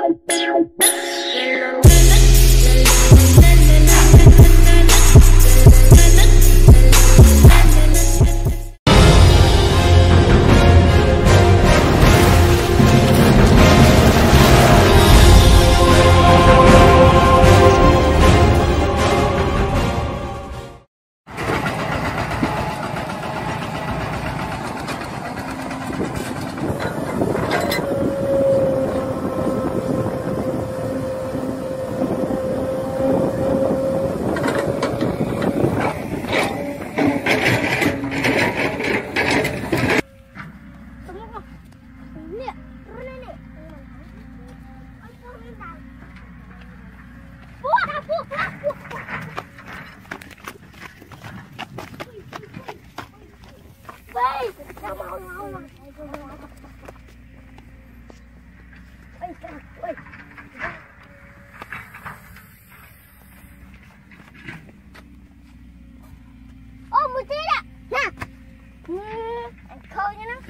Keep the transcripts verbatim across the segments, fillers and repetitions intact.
Ô, một tí ạ. Nè. Ừ, khơi nha nó.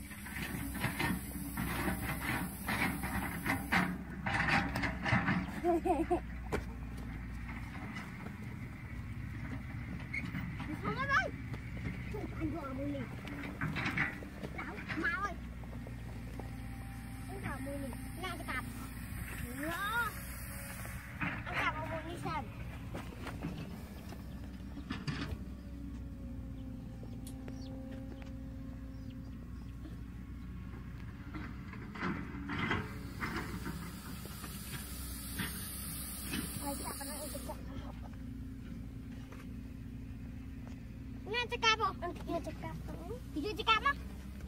Không có đây. Anh vừa mùi nè. Đâu, mau ơi. Anh vừa mùi nè. Nè cái cặp. Đó. Anh cặp vào mùi đi xem. Nè cakap kok, dia cakap. Dia cakap mah.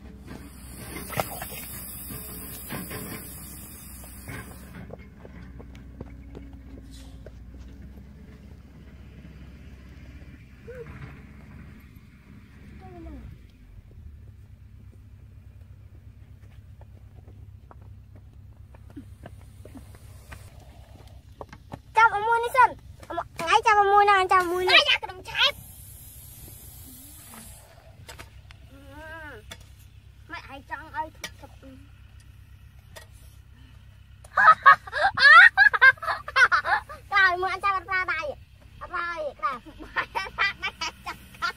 Chào ông mua đi xem. Ngay chào ông mua nào, chào mua này. Ai ra cái đồng trái. Ai trăng ơi thật trời mưa anh cho ra đây ra đây nè mày phát mấy hạt chặt cắt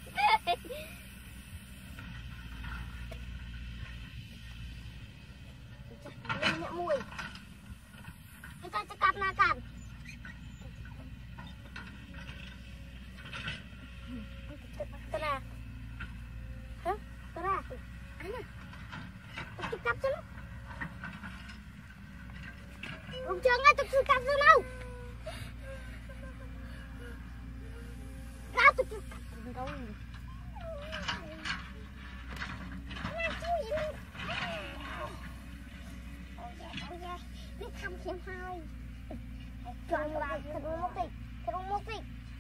lên nhẹ mùi anh cho chặt cắt na cắt cái này hả cái này anh ơi cặp cho nó. Không chưa ngay tôi chưa cặp cho đâu. Ra tôi chưa cặp cho đâu. Nó chui vậy. Ôi da, ôi da. Nó không xem hai. Chọn lại thật một tí. Thật một tí.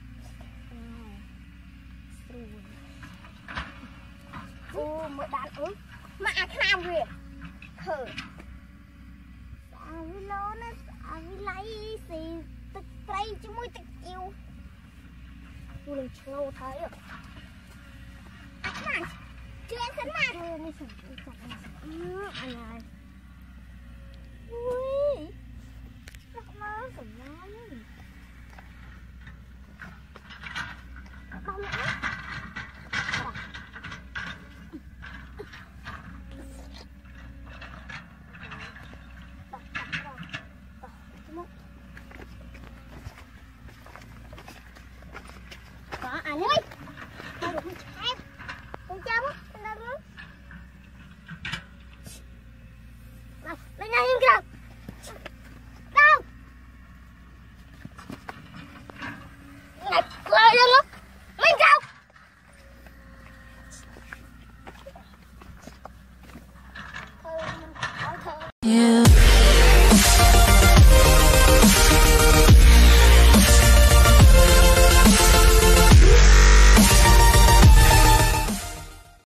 Ô, mới đàn ướt. Mà à khám kìa. Khờ. Sao vì lô nó sao vì lấy gì tức cây chứ môi tức yêu. Tôi lên trâu thấy rồi. À khám. Chưa em sẵn mà. Thôi, anh này.